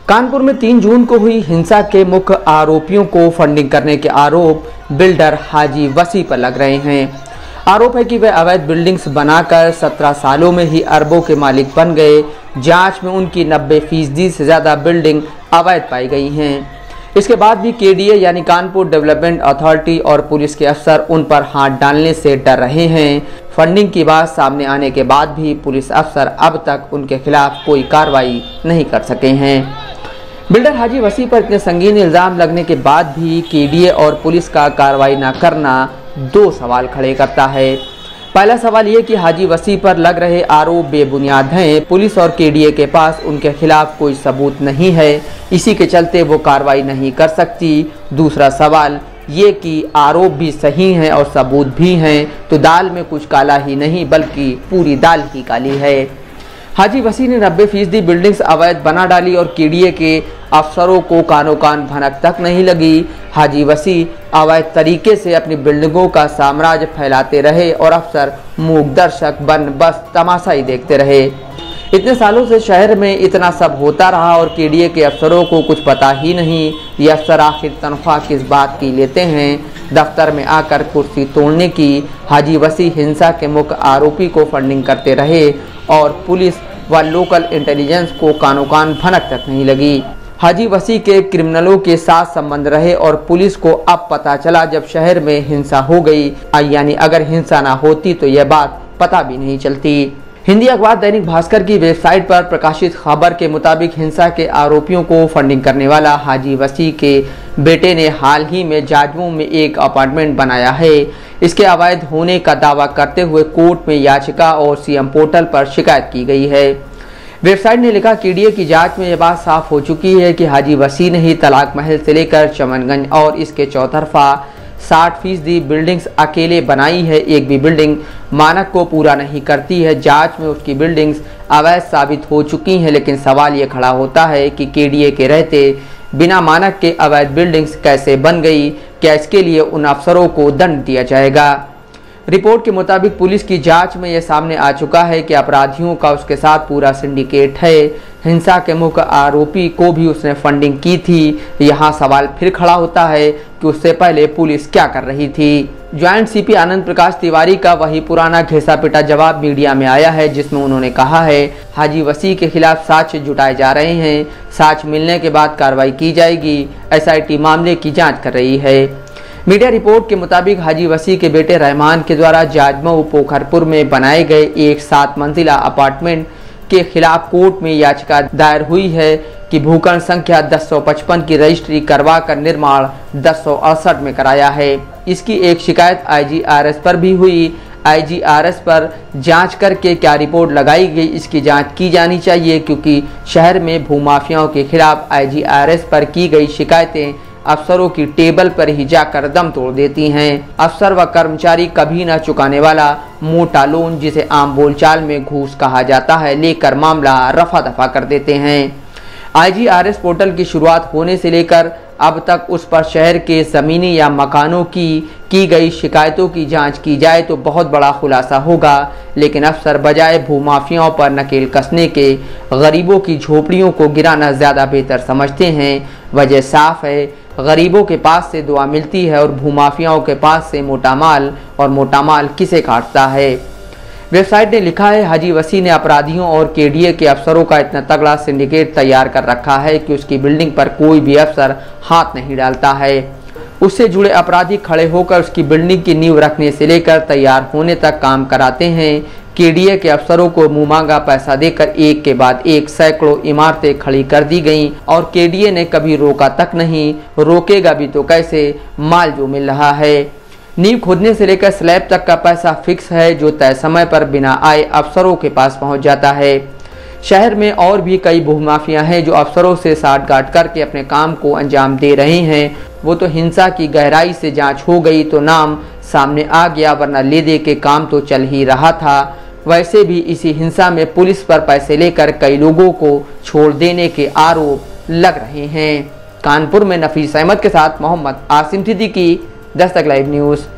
कानपुर में 3 जून को हुई हिंसा के मुख्य आरोपियों को फंडिंग करने के आरोप बिल्डर हाजी वसी पर लग रहे हैं। आरोप है कि वे अवैध बिल्डिंग्स बनाकर 17 सालों में ही अरबों के मालिक बन गए। जांच में उनकी 90% से ज़्यादा बिल्डिंग अवैध पाई गई हैं। इसके बाद भी केडीए यानी कानपुर डेवलपमेंट अथॉरिटी और पुलिस के अफसर उन पर हाथ डालने से डर रहे हैं। फंडिंग की बात सामने आने के बाद भी पुलिस अफसर अब तक उनके खिलाफ कोई कार्रवाई नहीं कर सके हैं। बिल्डर हाजी वसी पर इतने संगीन इल्ज़ाम लगने के बाद भी केडीए और पुलिस का कार्रवाई न करना 2 सवाल खड़े करता है। पहला सवाल ये कि हाजी वसी पर लग रहे आरोप बेबुनियाद हैं। पुलिस और केडीए के पास उनके खिलाफ कोई सबूत नहीं है, इसी के चलते वो कार्रवाई नहीं कर सकती। दूसरा सवाल ये कि आरोप भी सही हैं और सबूत भी हैं, तो दाल में कुछ काला ही नहीं बल्कि पूरी दाल ही काली है। हाजी वसी ने 90% बिल्डिंग्स अवैध बना डाली और केडीए के अफसरों को कानो कान भनक तक नहीं लगी। हाजी वसी अवैध तरीके से अपनी बिल्डिंगों का साम्राज्य फैलाते रहे और अफसर मूक दर्शक बन बस तमाशा ही देखते रहे। इतने सालों से शहर में इतना सब होता रहा और केडीए के अफसरों को कुछ पता ही नहीं। ये अफसर आखिर तनख्वाह किस बात की लेते हैं? दफ्तर में आकर कुर्सी तोड़ने की। हाजी वसी हिंसा के मुख्य आरोपी को फंडिंग करते रहे और पुलिस व लोकल इंटेलिजेंस को कानो कान भनक तक नहीं लगी। हाजी वसी के क्रिमिनलों के साथ संबंध रहे और पुलिस को अब पता चला जब शहर में हिंसा हो गई, यानी अगर हिंसा ना होती तो यह बात पता भी नहीं चलती। हिंदी अखबार दैनिक भास्कर की वेबसाइट पर प्रकाशित खबर के मुताबिक हिंसा के आरोपियों को फंडिंग करने वाला हाजी वसी के बेटे ने हाल ही में जाजमऊ में एक अपार्टमेंट बनाया है। इसके अवैध होने का दावा करते हुए कोर्ट में याचिका और सीएम पोर्टल पर शिकायत की गई है। वेबसाइट ने लिखा, केडीए की जांच में यह बात साफ हो चुकी है कि हाजी वसी ने ही तलाक महल से लेकर चमनगंज और इसके चौतरफा 60% बिल्डिंग्स अकेले बनाई है। एक भी बिल्डिंग मानक को पूरा नहीं करती है। जांच में उसकी बिल्डिंग्स अवैध साबित हो चुकी हैं, लेकिन सवाल ये खड़ा होता है कि केडीए के रहते बिना मानक के अवैध बिल्डिंग्स कैसे बन गई? क्या इसके लिए उन अफसरों को दंड दिया जाएगा? रिपोर्ट के मुताबिक पुलिस की जांच में यह सामने आ चुका है कि अपराधियों का उसके साथ पूरा सिंडिकेट है। हिंसा के मुख्य आरोपी को भी उसने फंडिंग की थी। यहाँ सवाल फिर खड़ा होता है कि उससे पहले पुलिस क्या कर रही थी? ज्वाइंट सीपी आनंद प्रकाश तिवारी का वही पुराना घिसा पिटा जवाब मीडिया में आया है, जिसमें उन्होंने कहा है हाजी वसी के खिलाफ साक्ष्य जुटाए जा रहे हैं। साक्ष्य मिलने के बाद कार्रवाई की जाएगी। एसआईटी मामले की जाँच कर रही है। मीडिया रिपोर्ट के मुताबिक हाजी वसी के बेटे रहमान के द्वारा जाजमऊ पोखरपुर में बनाए गए एक 7 मंजिला अपार्टमेंट के खिलाफ कोर्ट में याचिका दायर हुई है कि भूखंड संख्या 1055 की रजिस्ट्री करवा कर निर्माण 1068 में कराया है। इसकी एक शिकायत आईजीआरएस पर भी हुई। आईजीआरएस पर जांच करके क्या रिपोर्ट लगाई गई, इसकी जांच की जानी चाहिए, क्योंकि शहर में भूमाफियाओं के खिलाफ आईजीआरएस पर की गई शिकायतें अफसरों की टेबल पर ही जाकर दम तोड़ देती हैं। अफसर व कर्मचारी कभी न चुकाने वाला मोटा लोन, जिसे आम बोलचाल में घूस कहा जाता है, लेकर मामला रफा दफा कर देते हैं। आईजीआरएस पोर्टल की शुरुआत होने से लेकर अब तक उस पर शहर के ज़मीनी या मकानों की गई शिकायतों की जांच की जाए तो बहुत बड़ा खुलासा होगा, लेकिन अफसर बजाय भूमाफियाओं पर नकेल कसने के गरीबों की झोपड़ियों को गिराना ज़्यादा बेहतर समझते हैं। वजह साफ है, गरीबों के पास से दुआ मिलती है और भूमाफियाओं के पास से मोटा माल, और मोटा माल किसे काटता है? वेबसाइट ने लिखा है, हाजी वसी ने अपराधियों और केडीए के अफसरों का इतना तगड़ा सिंडिकेट तैयार कर रखा है कि उसकी बिल्डिंग पर कोई भी अफसर हाथ नहीं डालता है। उससे जुड़े अपराधी खड़े होकर उसकी बिल्डिंग की नींव रखने से लेकर तैयार होने तक काम कराते हैं। केडीए के अफसरों को मुंह मांगा पैसा देकर एक के बाद एक सैकड़ों इमारतें खड़ी कर दी गईं और केडीए ने कभी रोका तक नहीं। रोकेगा भी तो कैसे? माल जो मिल रहा है। नींव खोदने से लेकर स्लैब तक का पैसा फिक्स है, जो तय समय पर बिना आए अफसरों के पास पहुंच जाता है। शहर में और भी कई भूमाफिया हैं जो अफसरों से साठगांठ करके अपने काम को अंजाम दे रहे हैं। वो तो हिंसा की गहराई से जांच हो गई तो नाम सामने आ गया, वरना ले दे के काम तो चल ही रहा था। वैसे भी इसी हिंसा में पुलिस पर पैसे लेकर कई लोगों को छोड़ देने के आरोप लग रहे हैं। कानपुर में नफीस अहमद के साथ मोहम्मद आसिम सिद्दीकी, दस्तक लाइव न्यूज़।